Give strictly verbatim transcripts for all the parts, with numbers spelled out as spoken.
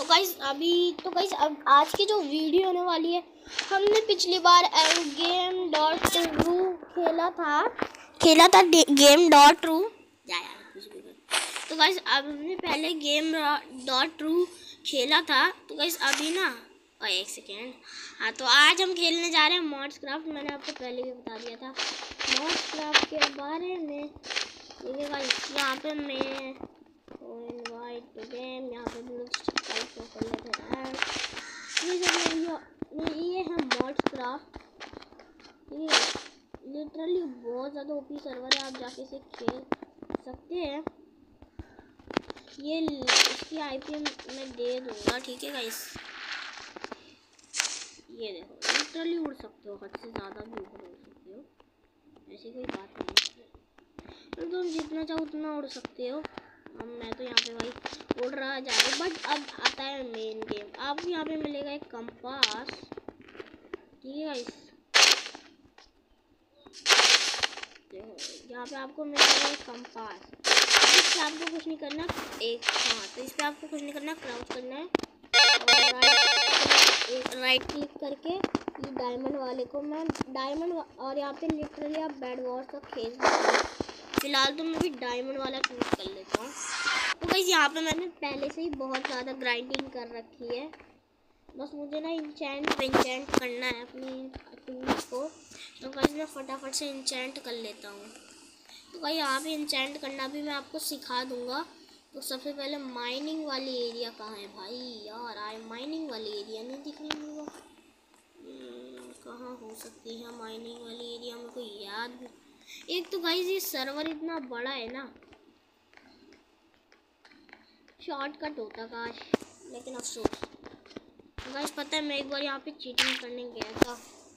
Guys अभी तो guys अब आज की जो वीडियो होने वाली है, हमने पिछली बार गेम डॉट रू खेला था खेला था गेम डॉट रू तो गाइस अब हमने पहले गेम डॉट रू खेला था। तो गाइस अभी ना और एक सेकेंड हाँ तो आज हम खेलने जा रहे हैं मॉड्स क्राफ्ट। मैंने आपको पहले भी बता दिया था मॉड्स क्राफ्ट के बारे में। ठीक है गाइस, यहाँ पे मैं इनवाइट टू गेम, यहाँ पे लोग कर लेते हैं। ये सब ये है मॉड्स क्राफ्ट। ये लिटरली बहुत ज़्यादा ओपी सर्वर है, आप जाके इसे खेल सकते हैं। ये इसकी आईपी मैं दे दूँगा। ठीक है गाइस, ये देखो लिटरली उड़ सकते हो, हद से ज़्यादा भी ऊपर उड़ सकते हो, ऐसी कोई बात नहीं है। तो तुम जितना चाहो उतना उड़ सकते हो। अब मैं तो यहाँ पे भाई उड़ रहा जा रहा हूँ। बट अब आता है मेन गेम। आपको यहाँ पे मिलेगा एक कंपास। ठीक है गाइस, यहाँ पे आपको मिलेगा एक कंपास। इस पे आपको कुछ नहीं करना एक हाँ तो इस पे आपको कुछ नहीं करना, क्राउच करना है और राइट राइट क्लिक करके ये डायमंड वाले को मैं डायमंड और यहाँ पे लिटरली आप बैड वॉर्स तक खेल सकते हो। फिलहाल तो मैं भी डायमंड वाला चूज कर लेता हूँ। तो गाइस यहाँ पे मैंने पहले से ही बहुत ज़्यादा ग्राइंडिंग कर रखी है, बस मुझे ना इंचेंट इंचेंट करना है अपनी टूल्स को। तो गाइस मैं फटाफट से इंचेंट कर लेता हूँ। तो भाई यहाँ पे इंचेंट करना भी मैं आपको सिखा दूंगा। तो सबसे पहले माइनिंग वाली एरिया कहाँ है भाई यार, आए माइनिंग वाली एरिया नहीं दिख रही मेरे को, कहाँ हो सकती है माइनिंग वाली एरिया, मेरे को याद भी। एक तो गाइस ये सर्वर इतना बड़ा है ना, शॉर्टकट होता काश, लेकिन अफसोस। तो गाइस पता है मैं एक बार यहाँ पे चीटिंग करने गया था।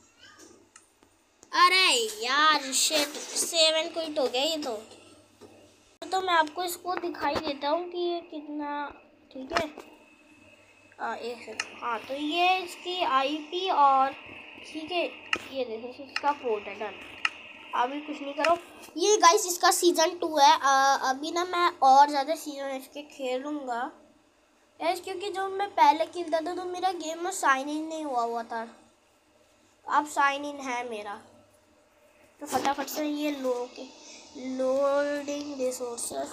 अरे यार शिट, सेवन क्विट हो गया ये तो। तो मैं आपको इसको दिखाई देता हूँ कि ये कितना ठीक है। आ, एक सेकंड हाँ तो ये इसकी आईपी और ठीक है ये देखो इसका कोड है डन। अभी कुछ नहीं करो। ये गाइस इसका सीज़न टू है। आ, अभी ना मैं और ज़्यादा सीज़न इसके खेलूँगा यार, क्योंकि जो मैं पहले खेलता था तो मेरा गेम में साइन इन नहीं हुआ हुआ था, अब साइन इन है मेरा। तो फटाफट से ये लो के लोडिंग रिसोर्सेस।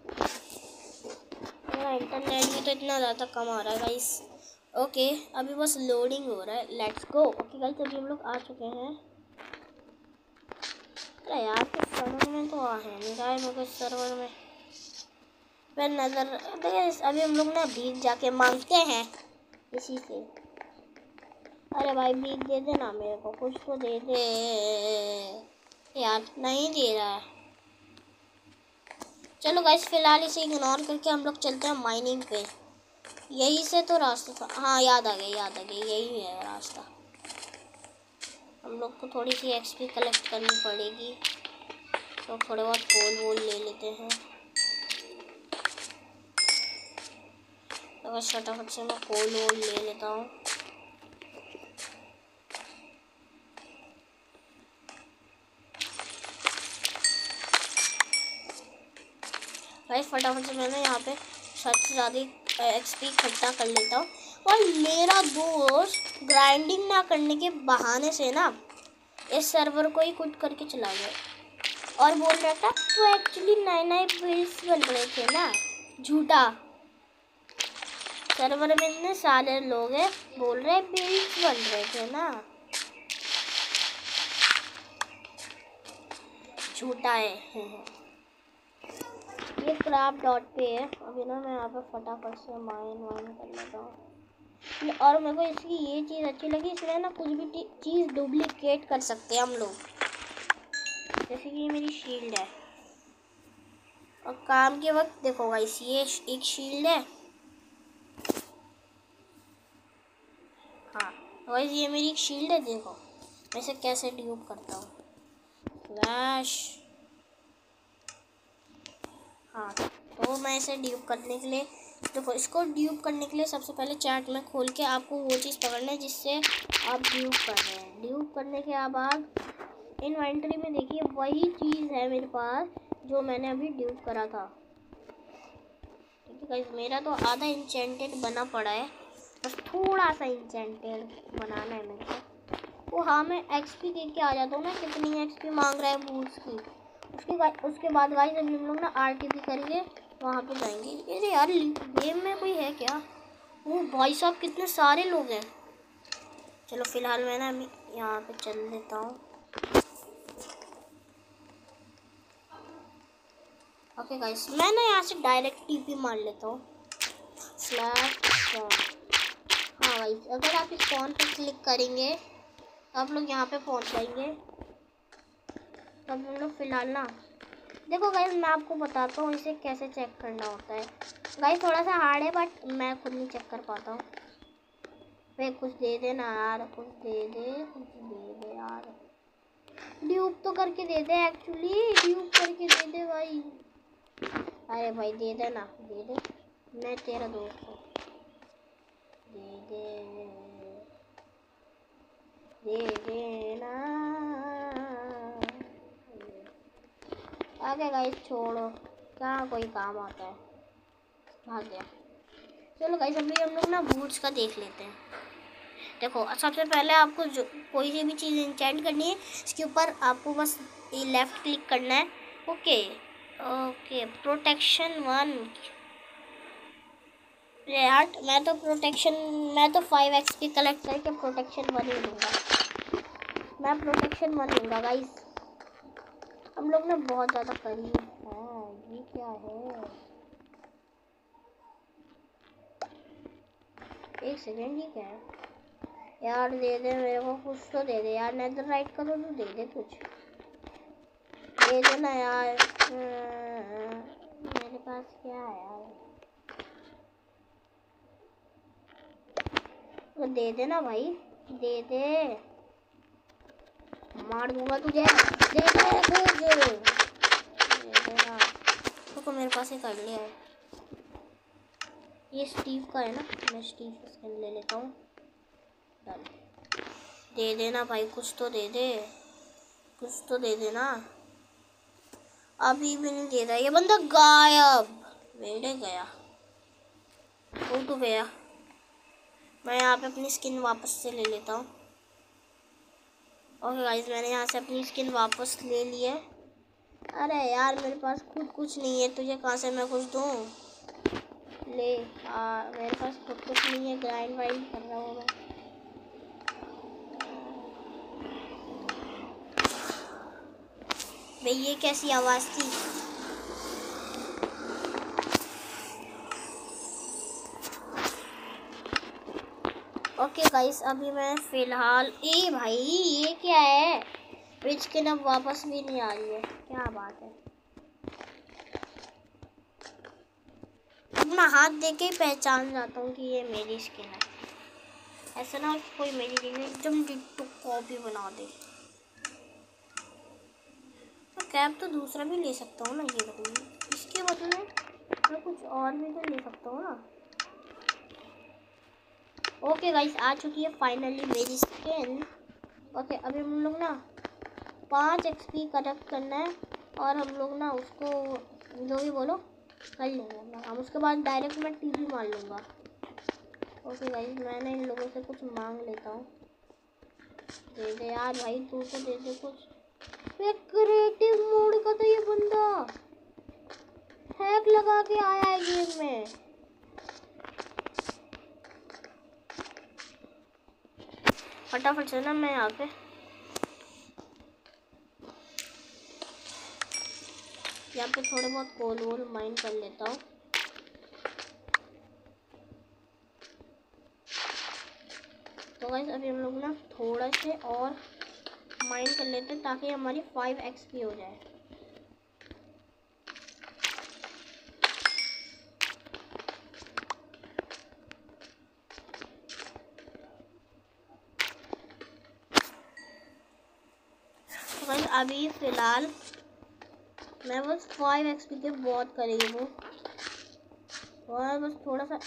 मेरा इंटरनेट भी तो इतना ज़्यादा कम आ रहा है गाइस। ओके अभी बस लोडिंग हो रहा है, लेट्स गो। ओके गाइस अभी हम लोग आ चुके हैं। अरे यार कुछ समझ में तो आ है नहीं रहा है मेरे सर्वर में। मैं नज़र देखिए अभी हम लोग ना भीख जाके मांगते हैं इसी से। अरे भाई भीख दे दे ना मेरे को, कुछ तो दे दे यार, नहीं दे रहा है। चलो गाइस फिलहाल इसे इग्नोर करके हम लोग चलते हैं माइनिंग पे। यही से तो रास्ता था, हाँ याद आ गया याद आ गया यही है रास्ता। हम लोग को थोड़ी सी एक्सपी कलेक्ट करनी पड़ेगी, तो थोड़े बहुत कोल वोल ले लेते हैं। तो बस फटाफट से मैं कोल वोल ले लेता हूँ। भाई फटाफट से मैंने यहाँ पे सबसे ज़्यादा एक्सपी इकट्ठा कर लेता हूँ। और मेरा दोस्त ग्राइंडिंग ना करने के बहाने से ना इस सर्वर को ही क्विट करके चला गया और बोल रहा था तो एक्चुअली नए नए बिल्ड्स बन रहे थे ना। झूठा, सर्वर में इतने सारे लोग हैं बोल रहे बिल्ड्स बन रहे थे ना, झूठा है। ये क्राफ्ट डॉट पे है। अभी ना मैं यहाँ पे फटाफट से माइन वाइन कर लेता हूँ। और मेरे को इसकी ये चीज़ अच्छी लगी, इसमें ना कुछ भी चीज़ डुप्लीकेट कर सकते हैं हम लोग, जैसे कि ये मेरी शील्ड है। और काम के वक्त देखो गाइस ये एक शील्ड है। हाँ गाइस ये मेरी एक शील्ड है, देखो मैं इसे कैसे ड्यूप करता हूँ फ्लैश। हाँ तो मैं इसे ड्यूप करने के लिए देखो इसको ड्यूप करने के लिए सबसे पहले चैट में खोल के आपको वो चीज़ पकड़ना है जिससे आप ड्यूप कर रहे हैं। ड्यूप करने के बाद इन्वेंटरी में देखिए वही चीज़ है मेरे पास जो मैंने अभी ड्यूप करा था। ठीक ओके गाइस, मेरा तो आधा इंचेंटेड बना पड़ा है, बस थोड़ा सा इंचेंटेड बनाना है मेरे को। वो हाँ, मैं एक्सपी दे के आ जाता हूँ ना, कितनी एक्सपी मांग रहा है बूट्स की। उसके उसके बाद गाइस अभी हम लोग ना आरटीपी करेंगे, वहाँ पे जाएंगे। अरे यार, गेम में कोई है क्या? वो भाई साहब कितने सारे लोग हैं। चलो फिलहाल मैं ना अभी यहाँ पे चल लेता हूँ। ओके गाइस, मैं ना यहाँ से डायरेक्ट टीपी मार लेता हूँ। Slash spawn. हाँ गाइस, अगर आप इस फोन पे क्लिक करेंगे तो आप लोग यहाँ पे पहुँच जाएंगे। तब हम लोग फिलहाल ना, देखो गाइस, मैं आपको बताता हूँ इसे कैसे चेक करना होता है। गाइस थोड़ा सा हार्ड है, बट मैं खुद नहीं चेक कर पाता हूँ। वे कुछ दे दे ना यार, कुछ दे दे, कुछ दे दे यार। ड्यूब तो करके दे दे, एक्चुअली ड्यूब करके दे दे भाई। अरे भाई दे दे ना, दे दे, मैं तेरा दोस्त हूँ, दे दे दे दे ना। आगे गाइस छोड़ो, कहाँ कोई काम आता है, भाग गया। चलो गाइस, अभी हम लोग ना बूट्स का देख लेते हैं। देखो, सबसे पहले आपको जो कोई सी भी चीज़ इंचेंट करनी है, इसके ऊपर आपको बस ये लेफ़्ट क्लिक करना है। Okay okay, protection one. यार मैं तो प्रोटेक्शन मैं तो फाइव एक्सपी कलेक्ट करके प्रोटेक्शन वन ही लूँगा। मैं प्रोटेक्शन वन लूँगा गाइस। हम लोग ना बहुत ज़्यादा करीब हैं। ये क्या है? एक सेकेंड, ये क्या है यार? दे दे मेरे को, कुछ तो दे दे यार। नेदर राइट का तो तू दे दे, कुछ दे दे ना यार। मेरे पास क्या है यार? तो दे दे ना भाई, दे दे, मार दूंगा तुझे। दे दे कुछ, दे दे ना। तो मेरे पास एक आइडिया है, ये स्टीव का है ना, मैं स्टीव का स्किन ले लेता हूँ। दे देना भाई, कुछ तो दे दे, कुछ तो दे देना। अभी भी नहीं दे रहा ये बंदा, गायब। बेड़े गया, वो तो गया। मैं यहाँ पे अपनी स्किन वापस से ले लेता हूँ। ओके गाइस, मैंने यहाँ से अपनी स्किन वापस ले ली है। अरे यार, मेरे पास खुद कुछ नहीं है, तुझे कहाँ से मैं कुछ दूँ? ले आ, मेरे पास खुद कुछ नहीं है, ग्राइंड वाइंड कर रहा हूँ मैं। भाई ये कैसी आवाज़ थी? ओके गाइस, अभी मैं फिलहाल, ए भाई ये क्या है? मेरी स्किन अब वापस भी नहीं आ रही है, क्या बात है? अपना हाथ देके ही पहचान जाता हूँ कि ये मेरी स्किन है। ऐसा ना कोई मेरी स्किन एकदम डिट्टो कॉपी बना दे। तो कैप तो दूसरा भी ले सकता हूँ ना, ये बदले, इसके बदले मैं कुछ और भी तो ले सकता हूँ ना। ओके गाइस, आ चुकी है फाइनली मेरी स्किन। ओके, अभी हम लोग ना पाँच एक्सपी कलेक्ट करना है, और हम लोग ना उसको जो भी बोलो कर लेंगे हम। उसके बाद डायरेक्ट मैं टीपी मार लूँगा। ओके गाइस, मैंने इन लोगों से कुछ मांग लेता हूँ। दे दे यार भाई, तू तो दे दे कुछ। क्रिएटिव मोड का तो ये बंदा हैक लगा के आया है गेम में। फटाफट से ना मैं यहाँ पे यहाँ पे थोड़े बहुत कोल वोल माइन कर लेता हूँ। तो गाइस, अभी हम लोग ना थोड़ा से और माइन कर लेते हैं ताकि हमारी फाइव एक्सपी हो जाए। तो गाइस, अभी फिलहाल मैं बस फाइव एक्सपी के बहुत करीब हूँ, और बस थोड़ा सा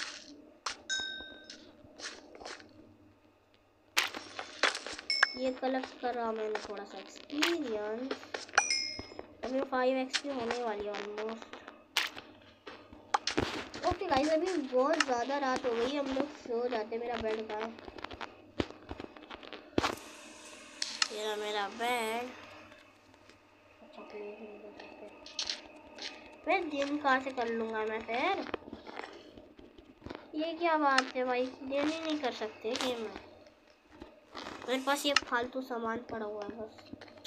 ये कलेक्ट कर रहा मैंने, थोड़ा सा एक्सपीरियंस। अभी फाइव एक्सपी होने वाली है ऑलमोस्ट। ओके गाइस, अभी बहुत ज़्यादा रात हो गई, हम लोग सो जाते। मेरा बेड कहाँ है? मेरा मेरा बेड। अच्छा मैं जिम कहाँ से कर लूँगा मैं फिर? ये क्या बात है भाई, जिम ही नहीं कर सकते गेम में? मेरे पास ये फालतू सामान पड़ा हुआ है बस।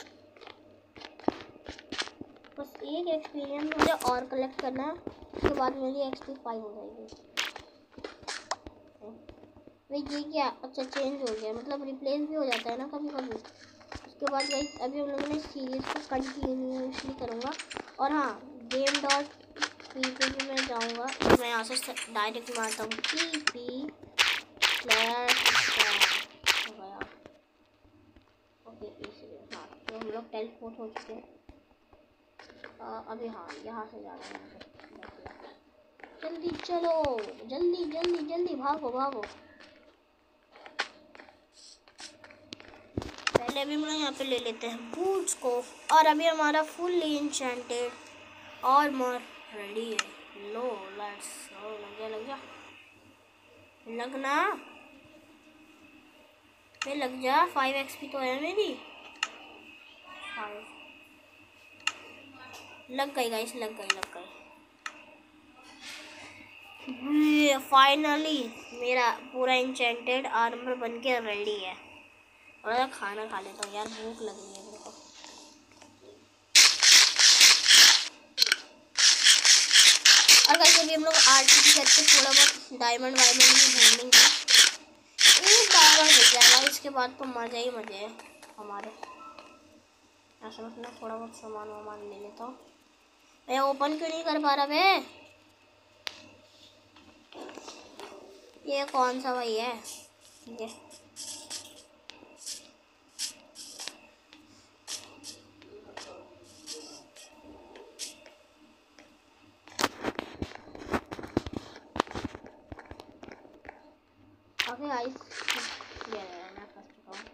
बस एक एक्सपीरियंस मुझे और कलेक्ट करना है, उसके बाद मेरी एक्सपी फाइव हो जाएगी। भाई ये क्या? अच्छा चेंज हो गया, मतलब रिप्लेस भी हो जाता है ना कभी कभी। उसके बाद गाइस अभी हम लोगों ने सीरीज को कंटिन्यूसली करूँगा। और हाँ, गेम डॉट पी पे भी मैं जाऊँगा, तो मैं यहाँ से डायरेक्ट मारता हूँ पी पी स्लैश हो गया। ओके इसलिए हाँ, तो हम लोग टेलीपोर्ट हो चुके हैं। अभी हाँ, यहाँ से जाना है। जल्दी चलो, जल्दी जल्दी जल्दी भागो भागो। पहले अभी हम लोग यहाँ पे ले लेते हैं बूट्स को। और अभी हमारा फुल्ली इंचेंटेड आर्मर रेडी है। लो लेट्स गो। लग जा लग जा लगना पे लग जा। फाइव एक्सपी तो है मेरी। फाइव लग गई गाइस, लग गई लग गई। फाइनली मेरा पूरा इंचेंटेड आर्मर बन के रेडी है। और खाना खा लेता हूँ यार, भूख लग रही है मेरे को। और कैसे भी हम लोग आरटीपी करके थोड़ा बहुत डायमंड वायमंड भी ढूंढेंगे। एक डायमंड मिल जाएगा, इसके बाद तो मज़ा ही मज़े है हमारे। ऐसा मतलब थोड़ा बहुत सामान वामान ले लेता हूँ। मैं ओपन क्यों नहीं कर पा रहा बे? ये कौन सा भाई है? ये ओके गाइस, ये मैं फंस चुका हूँ।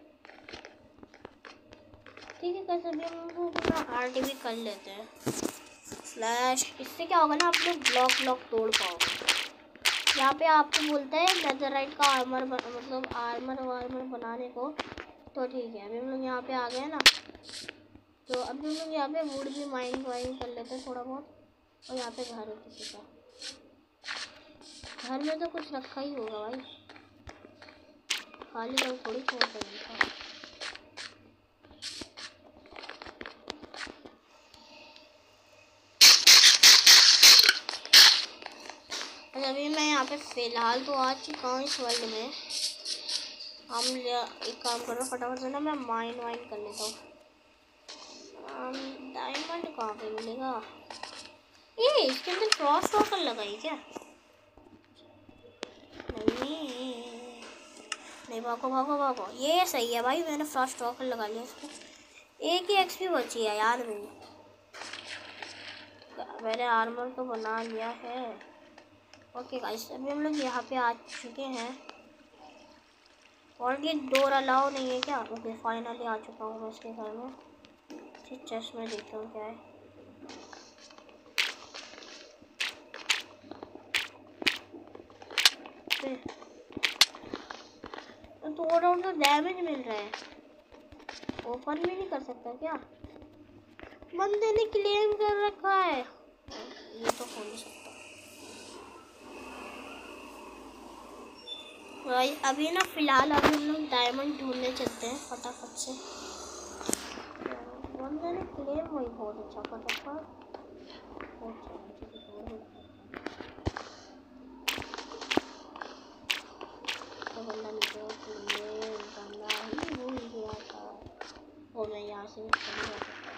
ठीक है, कैसे भी हम लोग ना आरटीपी कर लेते हैं स्लैश। इससे क्या होगा ना, आप लोग ब्लॉक ब्लॉक तोड़ पाओगे। यहाँ पे आपको बोलता है नेदरराइट का आर्मर मतलब आर्मर वार्मर बनाने को। तो ठीक है, अभी हम लोग यहाँ पे आ गए ना, तो अभी हम लोग यहाँ पे वुड भी माइंड वाइंड कर लेते हैं थोड़ा बहुत। और यहाँ पे घर है किसी का, घर में तो कुछ रखा ही होगा भाई, खाली घर थोड़ी छोड़ देगा। अभी मैं यहाँ पे फ़िलहाल तो आ चुका हूँ इस वर्ल्ड में। हम एक काम करो फटाफट से ना, मैं माइन वाइन कर लेता हूँ। डायमंड कहाँ पे मिलेगा? ये इसके अंदर क्रॉस वॉकर लगाई क्या? नहीं नहीं, भागो भागो भागो। ये सही है भाई, मैंने फ्रॉस्ट वॉकर लगा लिया इसको। एक ही एक्सपी बची है यार मेरी। मैंने आर्मर तो बना लिया है। ओके गाइस, अभी हम लोग यहाँ पे आ चुके हैं। और ये डोर अलाउ नहीं है क्या? ओके फाइनली आ चुका हूँ मैं इसके घर में। ठीक, चेस्ट में देखता हूँ क्या है। तो थोड़ा तो डैमेज मिल रहा है, ओपन भी नहीं कर सकता क्या? बंदे ने क्लेम कर रखा है, ये तो हो नहीं सकता भाई। अभी ना फिलहाल अभी हम लोग डायमंड ढूंढने चलते हैं फटाफट से। बंदे ने क्लेम वही बहुत अच्छा फटाफट। तो बंदा नीचे बंदा ही भूल गया था। और मैं यहाँ से चले जा सकता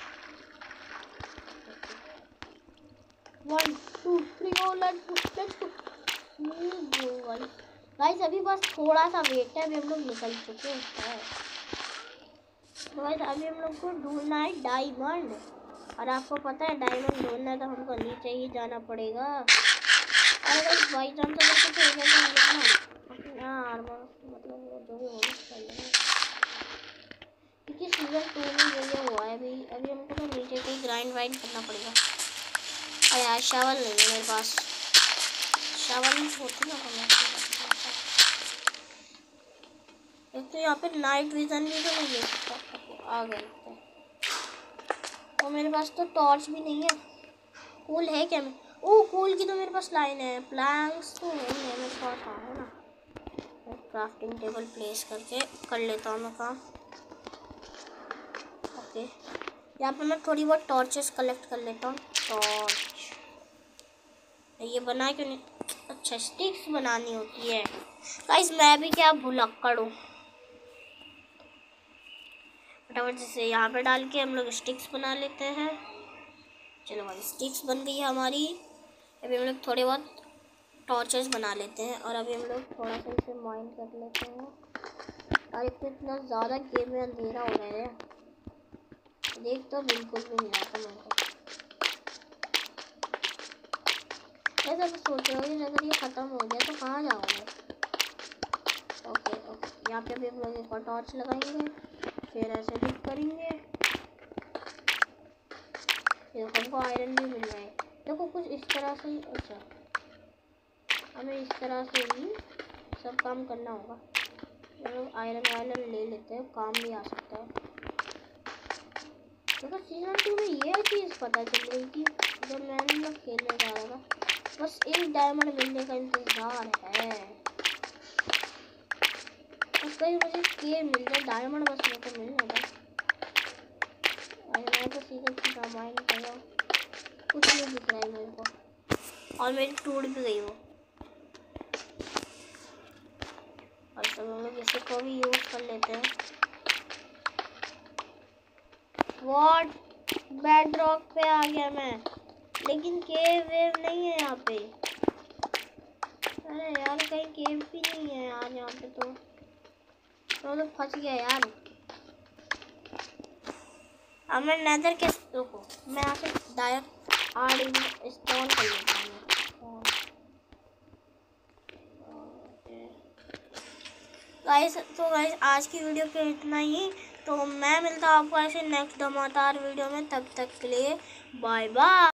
हूँ। One two three oh let's let's go guys. अभी बस थोड़ा सा वेट है, अभी हम लोग निकल चुके हैं। तो गाइस अभी हम लोग को ढूंढना है डायमंड। और आपको पता है डायमंड ढूंढना है तो हमको नीचे ही जाना पड़ेगा। और गाइस बाई चांस अगर कुछ हो गया तो हम लोग ना आर्मर मतलब जो भी होना चाहिए, क्योंकि सीजन टू में ये हुआ है। अभी अभी हमको तो नीचे कहीं ग्राइंड वाइंड करना पड़ेगा। और यार शावल नहीं है मेरे पास। चावल होती ना एक तो यहाँ पे नाइट विजन भी तो नहीं ले सकता। आ गए और मेरे पास तो टॉर्च भी नहीं है। कूल है क्या? मैं ओ कूल की तो मेरे पास लाइन है। प्लैंक्स तो है मेरे पास है ना। क्राफ्टिंग टेबल प्लेस करके कर लेता हूँ मैं काम। ओके यहाँ पे मैं थोड़ी बहुत टॉर्चेस कलेक्ट कर लेता हूँ। टॉर्च ये बना क्यों नहीं? अच्छा स्टिक्स बनानी होती है गाइस। मैं भी क्या भुलक्कड़ हूँ। फटाफट जैसे यहाँ पे डाल के हम लोग स्टिक्स बना लेते हैं। चलो भाई स्टिक्स बन गई है हमारी। अभी हम लोग थोड़े बहुत टॉर्चेस बना लेते हैं और अभी हम लोग थोड़ा सा इसे माइन कर लेते हैं। और इतना इतना ज़्यादा गेम में अंधेरा हो रहा है, देख तो बिल्कुल भी नहीं आता मेरे को। ऐसा तो सोच रहे हो अगर ये ख़त्म हो गया तो कहाँ जाओगे? ओके ओके यहाँ पे अभी हम लोग एक और टॉर्च लगाएंगे, फिर ऐसे भी करेंगे। देखो हमको आयरन भी मिल रहा है। देखो कुछ इस तरह से। अच्छा हमें इस तरह से ही सब काम करना होगा। चलो आयरन वायरन ले लेते हैं, काम भी आ सकता है। देखो सीजन टू में ये चीज़ पता चल रही थी जब मैंने लोग खेलने जा रहा था। बस एक डायमंड मिलने का इंतज़ार है। बस कहीं मुझे के मिल जाए डायमंड, बस मेरे को मिलने का। मैं तो सीधे सीधा माइंड कर रहा हूँ, कुछ नहीं दिख रहा है मेरे को। और मेरी टूट भी गई वो। और सब हम लोग इसे को भी यूज़ कर लेते हैं। वॉट बेड रॉक पे आ गया मैं, लेकिन केव वेव नहीं है यहाँ पे। अरे यार कहीं केव भी नहीं है यार यहाँ पे। तो तो, तो फंस गया यार। अब मैं नेदर के रुको मैं यहाँ से डायरेक्ट आर इंस्टॉल कर लेता हूँ। गाइस तो गाइस आज की वीडियो पे इतना ही। तो मैं मिलता हूँ आपको ऐसे नेक्स्ट धमाकेदार वीडियो में। तब तक के लिए बाय बाय।